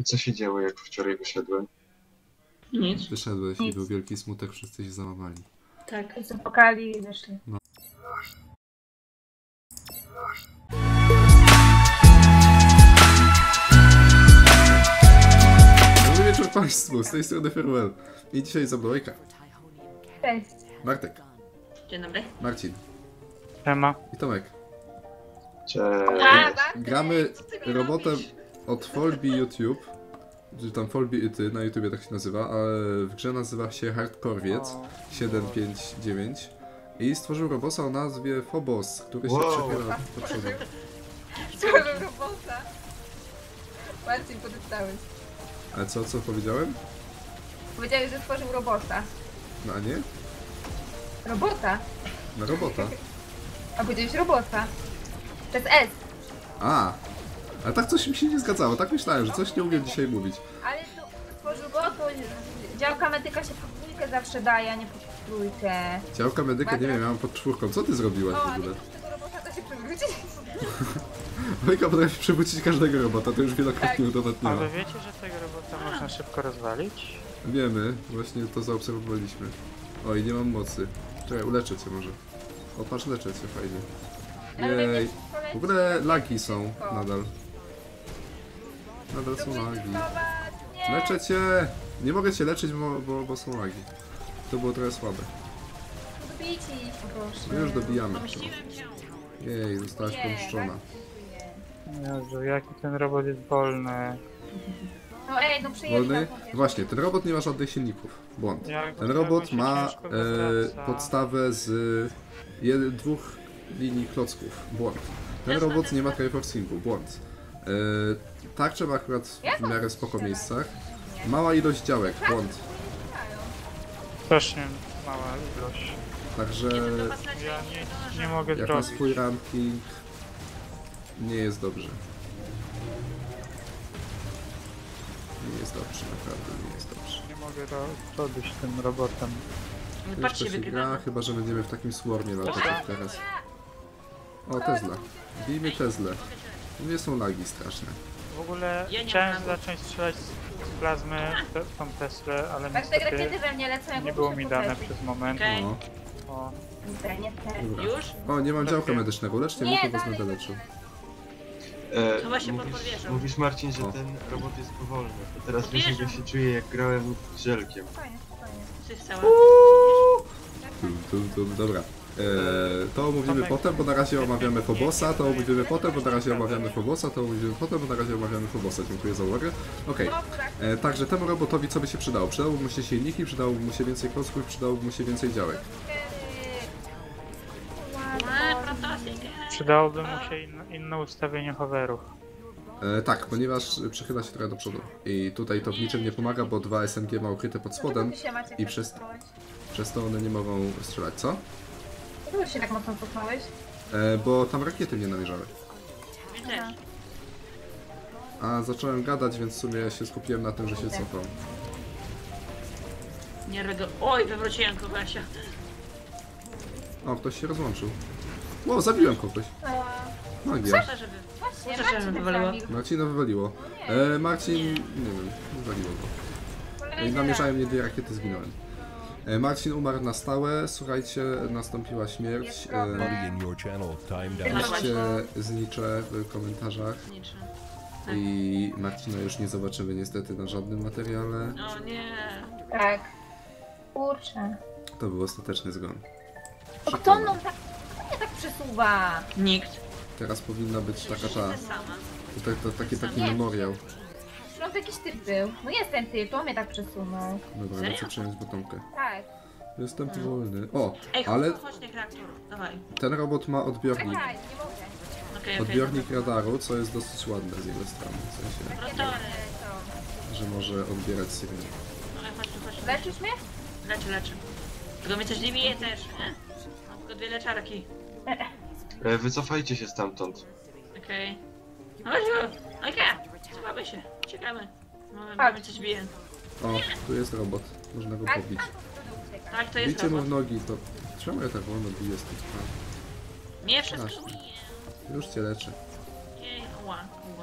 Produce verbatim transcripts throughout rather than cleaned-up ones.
I co się działo, jak wczoraj wyszedłem? Nic. Wyszedłeś Nic. i był wielki smutek, wszyscy się załamali. Tak. Zapokali i wyszli. Dobry wieczór Państwu, z tej strony Farewell. I dzisiaj za mną Ejka, Cześć. Bartek, Dzień dobry. Marcin Siema. i Tomek. Cześć. Gramy robotem od Folby YouTube, czy tam Folby i ty, na YouTubie tak się nazywa, ale w grze nazywa się Hardcorewiec siedem pięć dziewięć i stworzył robosa o nazwie Phobos, który się Wow. przechyla do przodu. Stworzył robota. Marcin, podostałeś. Ale co, co powiedziałem? Powiedziałeś, że stworzył robota. No a nie? Robota? Na robota. A powiedziałeś robota. Przez S. A, ale tak coś mi się nie zgadzało, tak myślałem, że coś nie umiem dzisiaj mówić. Ale to stworzył go, to działka medyka się pod dwójkę zawsze daje, a nie pod trójkę. Działka medyka, nie wiem, ja mam pod czwórką. Co ty zrobiłaś O, w a nie ogóle? możesz tego robota da się przywrócić? Wojka potrafi przywrócić każdego robota, to już wielokrotnie udowodniła. Ale wiecie, że tego robota można szybko rozwalić? Wiemy, właśnie to zaobserwowaliśmy. Oj, nie mam mocy. Czekaj, uleczę cię może. O, patrz, leczę cię, fajnie. Ale Jej. będziesz W ogóle lagi są nadal. Nadal są lagi. Nie. Leczę cię! Nie mogę cię leczyć, bo, bo, bo są lagi. To było trochę słabe. Dobijcie ich, proszę. No już dobijamy. Pomściłem cię. Jej, zostałaś Nie, pomszczona. Jezu, jaki ten robot jest wolny. No ej, no przyjedź Wolny? tam, powiesz. Właśnie, ten robot nie ma żadnych silników. Błąd. Jak Ten go robot się ma ciężko e, wywraca. podstawę z jed, dwóch linii klocków. Błąd. Ten robot nie ma triforcingu. Błąd. E, tak trzeba akurat w miarę spoko miejscach. Mała ilość działek. Błąd. Strasznie mała ilość. Także Ja nie, nie mogę jak na zrobić. swój ranking nie jest dobrze. Nie jest dobrze, naprawdę nie jest dobrze. Nie mogę ro robić tym robotem. Nie Już patrzcie, to się gra, wygrywamy. chyba że będziemy w takim swarmie na Dobra. takich teraz. O, Tesla. Bijmy Teslę. Nie są lagi straszne. W ogóle Ja nie chciałem mam. zacząć strzelać z z plazmy te, w tą Teslę, ale Tak, te rakiety niestety we mnie lecą, jak nie było muszę mi dane potrafić. przez moment. Okej. No, O, Kurde, nie te. dobra. Już? O, nie mam działka medycznego. Leczcie mnie, Nie, to was dalej będę we leczył. mnie E, To właśnie mówisz, podpowiedział. mówisz Marcin, że O. ten robot jest powolny. To teraz wiesz, Podwierzam. jak ja się czuję, jak grałem z żelkiem. Spokojnie, spokojnie. Coś cała. Tum, tum, tum. Dobra. Eee, to omówimy Tomek. potem, bo na razie omawiamy Phobosa, to omówimy potem, bo na razie omawiamy Phobosa, to omówimy potem, bo na razie omawiamy Phobosa. Dziękuję za uwagę. Okej. E, Także temu robotowi co by się przydało? Przydałoby mu się silniki, przydałoby mu się więcej klocków, przydałoby mu się więcej działek. Eee, protosik. przydałoby mu się inno, inne ustawienie hoverów. E, tak, ponieważ przychyla się trochę do przodu. I tutaj to w niczym nie pomaga, bo dwa S M G ma ukryte pod spodem Dlaczego ty się, Maciek, i tak przez, cofnąłeś? przez to one nie mogą strzelać. Co? Dlaczego się tak mocno cofnąłeś? E, bo tam rakiety mnie namierzały. Mnie też. A zacząłem gadać, więc w sumie się skupiłem na tym, że się cofam. Nie rego... Oj, wywróciłem kogoś. O, ktoś się rozłączył. Ło, zabiłem kogoś. Magia. Proszę, żeby... Właśnie, Proszę, Marcin żeby wywaliło. wystawił. Marcina wywaliło. E, Marcin, nie wiem, wywaliło go. I Kolejny namierzają mnie dwie rakiety, zginąłem. E, Marcin umarł na stałe, słuchajcie, nastąpiła śmierć. E, Buddy in your channel timed out. piszcie znicze w komentarzach. Niczym. I Marcina już nie zobaczymy niestety na żadnym materiale. O nie. raz. Tak. Kurczę. To był ostateczny zgon. O, kto mną tak, kto mnie tak przesuwa? Nikt. Teraz powinna być taka Przecież ta, jestem sama. to, to, taki taki memoriał. No to jakiś typ był. No jest ten typ, to on mnie tak przesunął. Dobra, Serio? lecę przejąć batonkę. Tak. Jestem wolny. O, Ej, ale chodź, chodź, niech reaktor. Dawaj. ten robot ma odbiornik. Czekaj, nie mogę. Okej, okej. Odbiornik radaru, co jest dosyć ładne z jego strony. W sensie, Rotory. że może odbierać syreny. No, chodź tu, chodź tu. Leczysz mnie? Leczę, leczę. Tylko mnie coś nie bije też. nie? Mam tylko dwie leczarki. E, wycofajcie się stamtąd. Okej. Chodź, chodź. Okej. Schowamy się. Uciekamy. Mamy, Tak. mamy coś bije. O, tu jest robot. Można go A, pobić. tam to ucieka. Tak, to jest Bicie mu robot. w nogi, to... Czemu ja tak wolno biję z tych spraw? Nie wszystko Strasznie. bije. Już cię leczę. Jej, ła, ła. Ja idę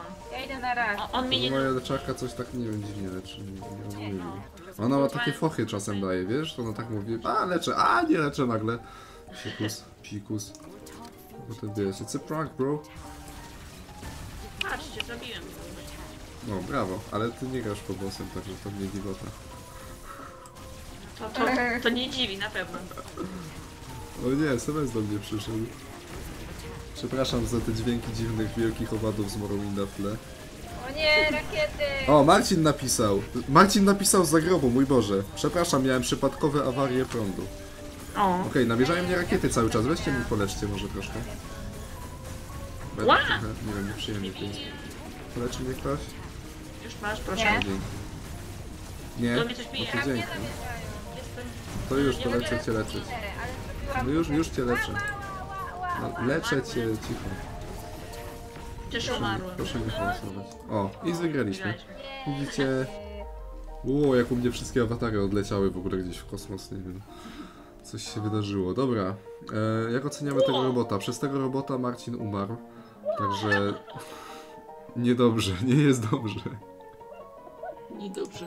idę na raz. O, on mnie nie... Moja leczarka coś tak, nie wiem, dziwnie leczy. Nie, nie rozumiem. Ona ma takie fochy czasem daje, wiesz? To ona tak mówi, a leczę, a nie leczę nagle. Psikus, psikus. Potem wiesz, it's a prank, bro. Patrzcie, zabiłem. No, brawo, ale ty nie grasz po bossem, także to mnie dziwota. To, to, to nie dziwi, na pewno. O nie, S M S do mnie przyszedł. Przepraszam za te dźwięki dziwnych wielkich owadów z Morrowinda w tle. O nie, rakiety! O, Marcin napisał. Marcin napisał z zagrobu, mój Boże. Przepraszam, miałem przypadkowe awarie prądu. O. Okej, namierzają mnie rakiety cały czas, weźcie mi poleczcie może troszkę. Bo ja Ła! tak trochę, nie wiem, nieprzyjemnie to jest. Poleczy mnie ktoś? Już masz, proszę. Nie. O, dzięki. Nie? To mnie coś O, bije. to Tam nie dzięki. zamierzają. Jestem... To już, to Nie lecę lubię cię leczyć. Litery, ale zrobiłam No już, to. już cię leczę. Ła, ła, ła, No, ła. leczę cię, cicho. Też umarłem. Proszę nie hałasować. O, i wygraliśmy. Wygraliśmy. Widzicie? Ło, jak u mnie wszystkie awatary odleciały w ogóle gdzieś w kosmos, nie wiem. Coś się wydarzyło. Dobra, e, jak oceniamy tego robota? Przez tego robota Marcin umarł, także niedobrze, nie jest dobrze. Niedobrze.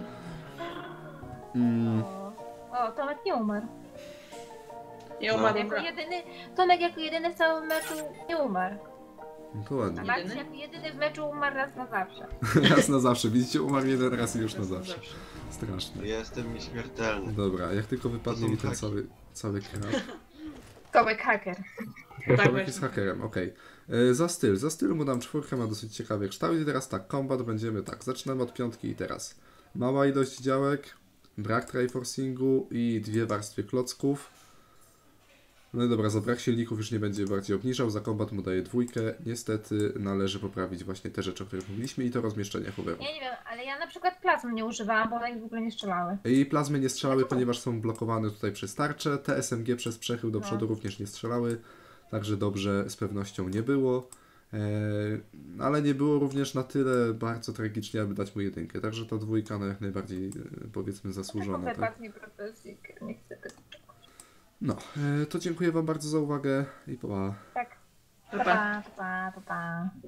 Mm, O, Tomek nie umarł. Ja No. umarłem. Jako jedyny, Tomek jako jedyny w całym meczu nie umarł. no to A ładnie. Marcin jako jedyny w meczu umarł raz na zawsze. Raz na zawsze, widzicie, umarł jeden raz i już na zawsze. Straszne. Jestem nieśmiertelny. Dobra, jak tylko wypadnie To są mi ten haki. cały, cały krab. Tomek haker. Tak Tomek właśnie. jest hakerem, okej. E, Za styl, za styl mu dam czwórkę, ma dosyć ciekawy kształt i teraz tak, combat będziemy tak, zaczynamy od piątki i teraz. Mała ilość działek, brak triforcingu i dwie warstwy klocków. No i dobra, za brak silników już nie będzie bardziej obniżał, za combat mu daję dwójkę. Niestety należy poprawić właśnie te rzeczy, o których mówiliśmy i to rozmieszczenie hoveru. Ja nie wiem, ale ja na przykład plazm nie używałam, bo one w ogóle nie strzelały. I plazmy nie strzelały, ponieważ są blokowane tutaj przez tarczę. Te S M G przez przechył do No. przodu również nie strzelały, także dobrze z pewnością nie było. Eee, ale nie było również na tyle bardzo tragicznie, aby dać mu jedynkę. Także ta dwójka no jak najbardziej e, powiedzmy zasłużona. Tak? Wypadł mi profesji, nie chcę tego. No, e, to dziękuję Wam bardzo za uwagę i pa. Tak. Pa, Pa, pa. pa, pa, pa, pa.